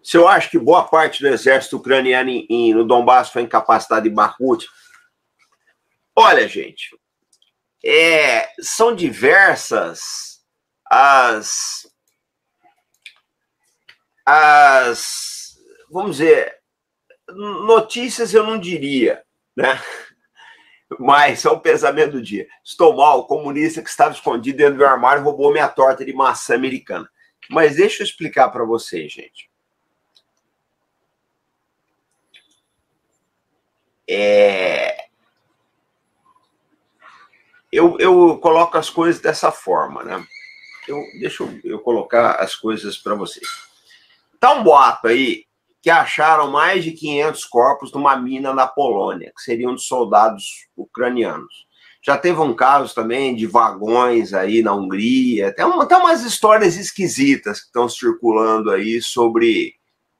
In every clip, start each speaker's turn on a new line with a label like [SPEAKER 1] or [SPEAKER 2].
[SPEAKER 1] Se eu acho que boa parte do exército ucraniano no Donbass foi incapacitado em Bakhmut, olha, gente, são diversas vamos dizer, notícias eu não diria, né? Mas é o pensamento do dia. Estou mal, o comunista que estava escondido dentro do armário roubou minha torta de maçã americana. Mas deixa eu explicar para vocês, gente. Eu coloco as coisas dessa forma, né? Deixa eu colocar as coisas para vocês. Tá um boato aí que acharam mais de 500 corpos numa mina na Polônia, que seriam de soldados ucranianos. Já teve um caso também de vagões aí na Hungria, tem umas histórias esquisitas que estão circulando aí sobre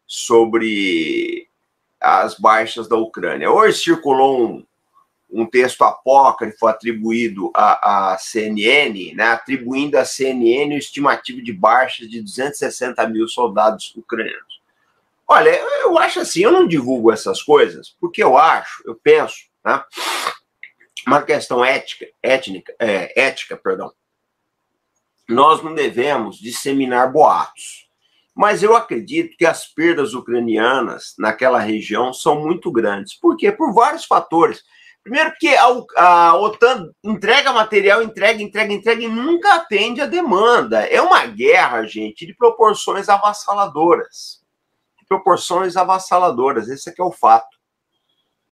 [SPEAKER 1] as baixas da Ucrânia. Hoje circulou um texto apócrifo atribuído à CNN, né, atribuindo à CNN o estimativo de baixas de 260 mil soldados ucranianos. Olha, eu acho assim, eu não divulgo essas coisas, porque eu penso, né, uma questão ética, nós não devemos disseminar boatos. Mas eu acredito que as perdas ucranianas naquela região são muito grandes. Por quê? Por vários fatores. Primeiro, porque a OTAN entrega material, entrega e nunca atende a demanda. É uma guerra, gente, de proporções avassaladoras. Esse aqui é o fato.